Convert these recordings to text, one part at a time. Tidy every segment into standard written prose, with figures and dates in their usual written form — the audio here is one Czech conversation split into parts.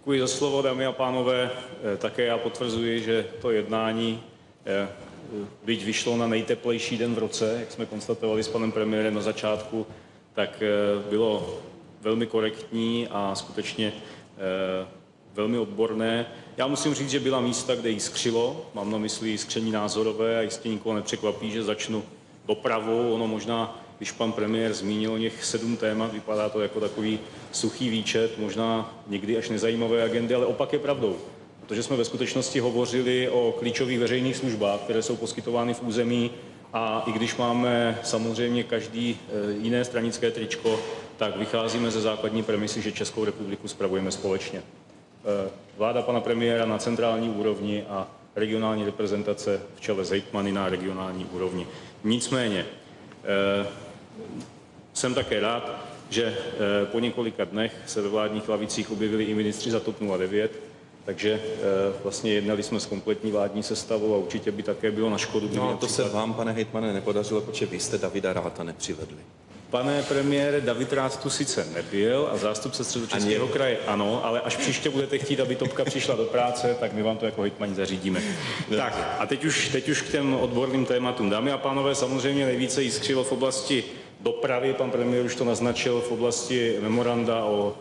Děkuji za slovo, dámy a pánové. Také já potvrzuji, že to jednání, byť vyšlo na nejteplejší den v roce, jak jsme konstatovali s panem premiérem na začátku, tak bylo velmi korektní a skutečně velmi odborné. Já musím říct, že byla místa, kde jiskřilo, mám na mysli jiskření názorové a jistě nikoho nepřekvapí, že začnu dopravou. Ono možná, když pan premiér zmínil o něch 7 témat, vypadá to jako takový suchý výčet, možná někdy až nezajímavé agendy, ale opak je pravdou. Protože jsme ve skutečnosti hovořili o klíčových veřejných službách, které jsou poskytovány v území, a i když máme samozřejmě každý jiné stranické tričko, tak vycházíme ze základní premisy, že Českou republiku spravujeme společně. Vláda pana premiéra na centrální úrovni a regionální reprezentace v čele s hejtmany na regionální úrovni. Nicméně jsem také rád, že po několika dnech se ve vládních lavicích objevili i ministři za TOP 09, takže vlastně jednali jsme s kompletní vládní sestavou a určitě by také bylo na škodu. No a to se vám, pane hejtmane, nepodařilo, protože vy jste Davida Ratha nepřivedli. Pane premiére, David Rath tu sice nebyl a zástupce Středočeského kraje ano, ale až příště budete chtít, aby Topka přišla do práce, tak my vám to jako hejtmani zařídíme. Tak a teď už k těm odborným tématům. Dámy a pánové, samozřejmě nejvíce jiskřilo v oblasti dopravy, pan premiér už to naznačil, v oblasti memoranda o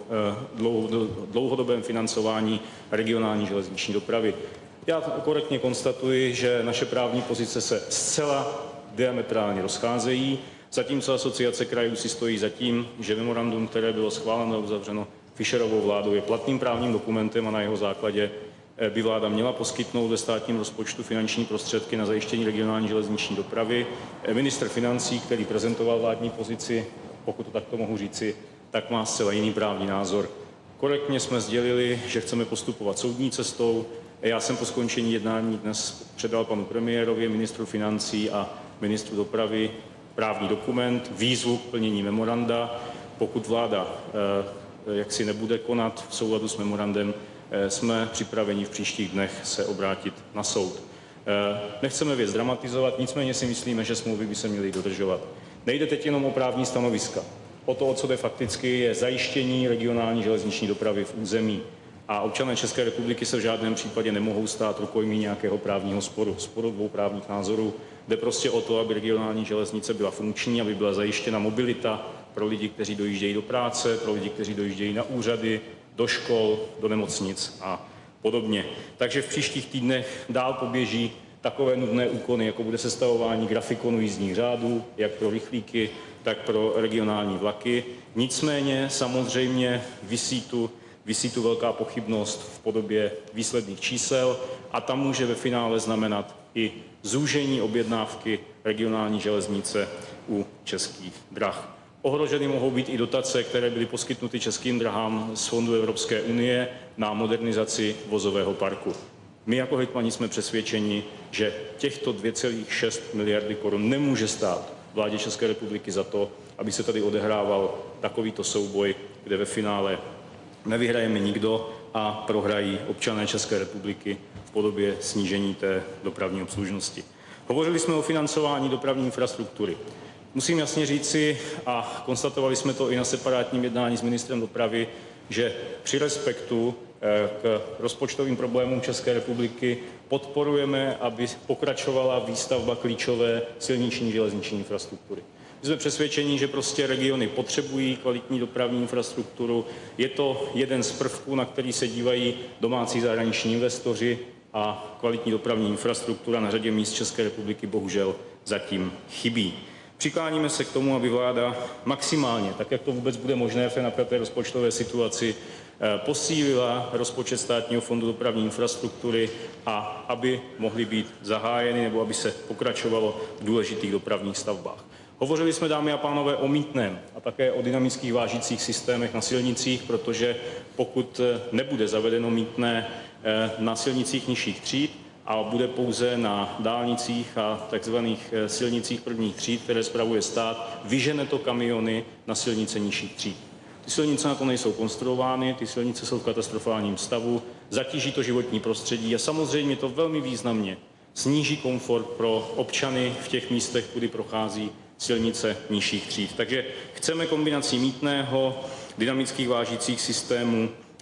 dlouhodobém financování regionální železniční dopravy. Já korektně konstatuji, že naše právní pozice se zcela diametrálně rozcházejí. Zatímco asociace krajů si stojí za tím, že memorandum, které bylo schváleno a uzavřeno Fischerovou vládou, je platným právním dokumentem a na jeho základě by vláda měla poskytnout ve státním rozpočtu finanční prostředky na zajištění regionální železniční dopravy. Ministr financí, který prezentoval vládní pozici, pokud to takto mohu říci, tak má zcela jiný právní názor. Korektně jsme sdělili, že chceme postupovat soudní cestou. Já jsem po skončení jednání dnes předal panu premiérovi, ministru financí a ministru dopravy právní dokument, výzvu k plnění memoranda. Pokud vláda jaksi nebude konat v souladu s memorandem, jsme připraveni v příštích dnech se obrátit na soud. Nechceme věc dramatizovat, nicméně si myslíme, že smlouvy by se měly dodržovat. Nejde teď jenom o právní stanoviska. O to, o co jde fakticky, je zajištění regionální železniční dopravy v území. A občané České republiky se v žádném případě nemohou stát rukojmí nějakého právního sporu dvou právních názorů. Jde prostě o to, aby regionální železnice byla funkční, aby byla zajištěna mobilita pro lidi, kteří dojíždějí do práce, pro lidi, kteří dojíždějí na úřady, do škol, do nemocnic a podobně. Takže v příštích týdnech dál poběží takové nutné úkony, jako bude sestavování grafikonu jízdních řádů, jak pro rychlíky, tak pro regionální vlaky. Nicméně samozřejmě visí tu velká pochybnost v podobě výsledných čísel a tam může ve finále znamenat i zúžení objednávky regionální železnice u Českých drah. Ohroženy mohou být i dotace, které byly poskytnuty Českým drahám z Fondu Evropské unie na modernizaci vozového parku. My jako hejtmani jsme přesvědčeni, že těchto 2,6 miliardy korun nemůže stát vládě České republiky za to, aby se tady odehrával takovýto souboj, kde ve finále nevyhrajeme nikdo a prohrají občané České republiky v podobě snížení té dopravní obslužnosti. Hovořili jsme o financování dopravní infrastruktury. Musím jasně říci, a konstatovali jsme to i na separátním jednání s ministrem dopravy, že při respektu k rozpočtovým problémům České republiky podporujeme, aby pokračovala výstavba klíčové silniční železniční infrastruktury. My jsme přesvědčeni, že prostě regiony potřebují kvalitní dopravní infrastrukturu. Je to jeden z prvků, na který se dívají domácí zahraniční investoři, a kvalitní dopravní infrastruktura na řadě míst České republiky bohužel zatím chybí. Přikláníme se k tomu, aby vláda maximálně, tak jak to vůbec bude možné v té napjaté rozpočtové situaci, posílila rozpočet Státního fondu dopravní infrastruktury a aby mohly být zahájeny nebo aby se pokračovalo v důležitých dopravních stavbách. Hovořili jsme, dámy a pánové, o mýtném a také o dynamických vážících systémech na silnicích, protože pokud nebude zavedeno mýtné na silnicích nižších tříd a bude pouze na dálnicích a takzvaných silnicích prvních tříd, které spravuje stát, vyžene to kamiony na silnice nižších tříd. Ty silnice na to nejsou konstruovány, ty silnice jsou v katastrofálním stavu, zatíží to životní prostředí a samozřejmě to velmi významně sníží komfort pro občany v těch místech, kudy prochází silnice nižších tříd. Takže chceme kombinací mýtného, dynamických vážících systémů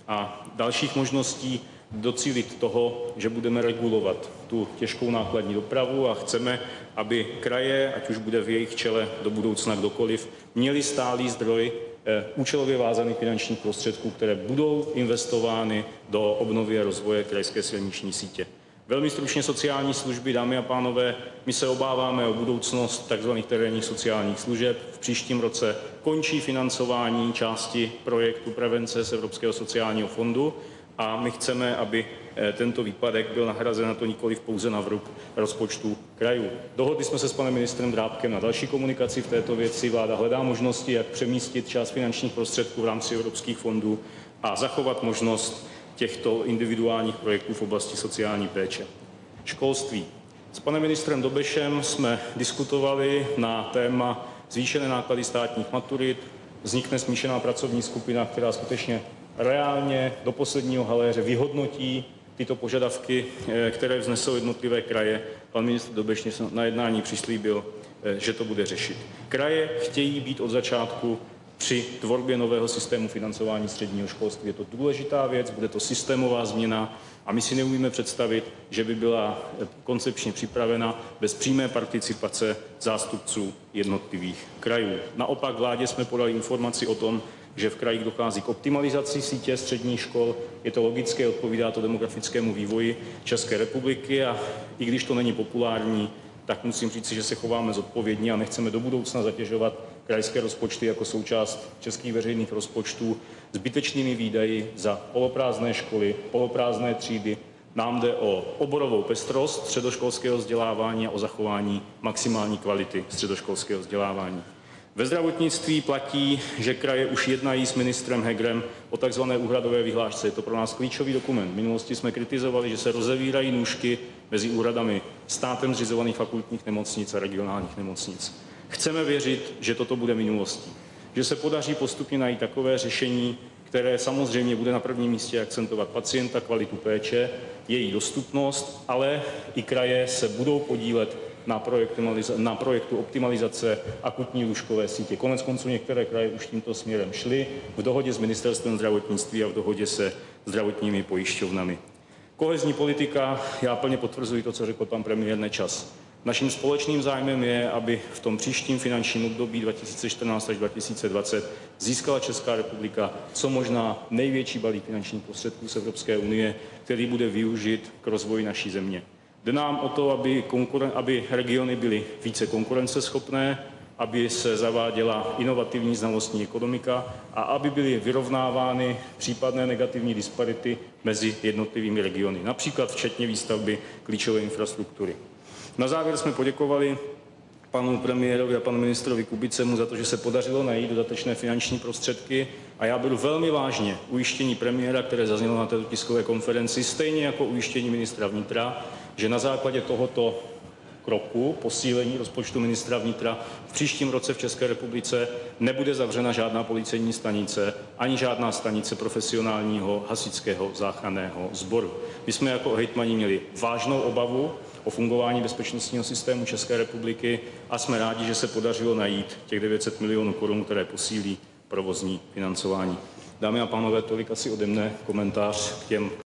a dalších možností docílit toho, že budeme regulovat tu těžkou nákladní dopravu a chceme, aby kraje, ať už bude v jejich čele do budoucna kdokoliv, měli stálý zdroj účelově vázaných finančních prostředků, které budou investovány do obnovy a rozvoje krajské silniční sítě. Velmi stručně sociální služby, dámy a pánové, my se obáváme o budoucnost tzv. Terénních sociálních služeb. V příštím roce končí financování části projektu prevence z Evropského sociálního fondu a my chceme, aby tento výpadek byl nahrazen, a to nikoliv pouze na vrub rozpočtu krajů. Dohodli jsme se s panem ministrem Drábkem na další komunikaci v této věci. Vláda hledá možnosti, jak přemístit část finančních prostředků v rámci evropských fondů a zachovat možnost těchto individuálních projektů v oblasti sociální péče. Školství. S panem ministrem Dobešem jsme diskutovali na téma zvýšené náklady státních maturit. Vznikne smíšená pracovní skupina, která skutečně reálně do posledního haléře vyhodnotí tyto požadavky, které vznesou jednotlivé kraje. Pan ministr Dobeš na jednání přislíbil, že to bude řešit. Kraje chtějí být od začátku při tvorbě nového systému financování středního školství. Je to důležitá věc, bude to systémová změna a my si neumíme představit, že by byla koncepčně připravena bez přímé participace zástupců jednotlivých krajů. Naopak vládě jsme podali informaci o tom, že v krajích dochází k optimalizaci sítě středních škol. Je to logické, odpovídá to demografickému vývoji České republiky a i když to není populární, tak musím říct, že se chováme zodpovědně a nechceme do budoucna zatěžovat krajské rozpočty jako součást českých veřejných rozpočtů zbytečnými výdaji za poloprázdné školy, poloprázdné třídy. Nám jde o oborovou pestrost středoškolského vzdělávání a o zachování maximální kvality středoškolského vzdělávání. Ve zdravotnictví platí, že kraje už jednají s ministrem Hegerem o takzvané úhradové vyhlášce. Je to pro nás klíčový dokument. V minulosti jsme kritizovali, že se rozevírají nůžky mezi úhradami státem zřizovaných fakultních nemocnic a regionálních nemocnic. Chceme věřit, že toto bude minulostí, že se podaří postupně najít takové řešení, které samozřejmě bude na prvním místě akcentovat pacienta, kvalitu péče, její dostupnost, ale i kraje se budou podílet na projektu optimalizace akutní lůžkové sítě. Koneckonců některé kraje už tímto směrem šly v dohodě s ministerstvem zdravotnictví a v dohodě se zdravotními pojišťovnami. Kohezní politika, já plně potvrzuji to, co řekl pan premiér Nečas. Naším společným zájmem je, aby v tom příštím finančním období 2014 až 2020 získala Česká republika co možná největší balík finančních prostředků z Evropské unie, který bude využit k rozvoji naší země. Jde nám o to, aby regiony byly více konkurenceschopné, aby se zaváděla inovativní znalostní ekonomika a aby byly vyrovnávány případné negativní disparity mezi jednotlivými regiony, například včetně výstavby klíčové infrastruktury. Na závěr jsme poděkovali panu premiérovi a panu ministrovi Kubicemu za to, že se podařilo najít dodatečné finanční prostředky a já beru velmi vážně ujištění premiéra, které zaznělo na této tiskové konferenci, stejně jako ujištění ministra vnitra, že na základě tohoto kroku posílení rozpočtu ministra vnitra v příštím roce v České republice nebude zavřena žádná policejní stanice ani žádná stanice profesionálního hasičského záchranného sboru. My jsme jako hejtmani měli vážnou obavu o fungování bezpečnostního systému České republiky a jsme rádi, že se podařilo najít těch 900 milionů korun, které posílí provozní financování. Dámy a pánové, tolik asi ode mne komentář k těm